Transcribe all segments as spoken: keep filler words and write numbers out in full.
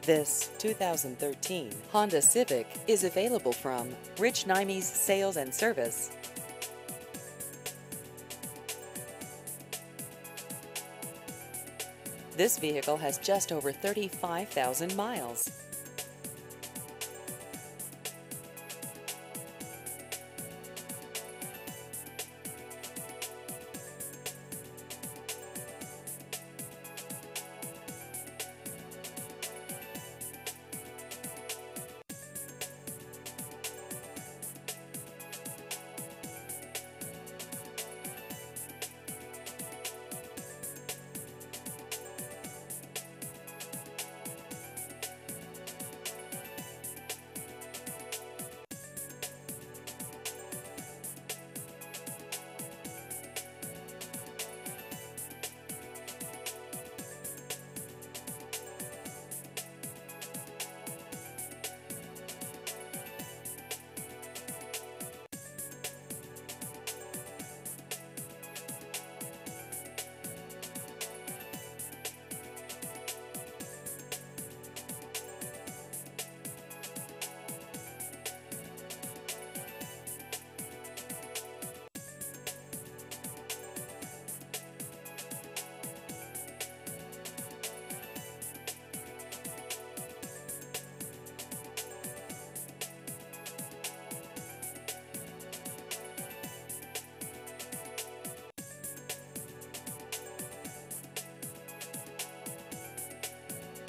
This two thousand thirteen Honda Civic is available from Rich Nimes Sales and Service. This vehicle has just over thirty-five thousand miles.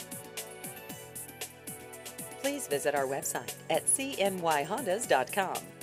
Please visit our website at c n y hondas dot com.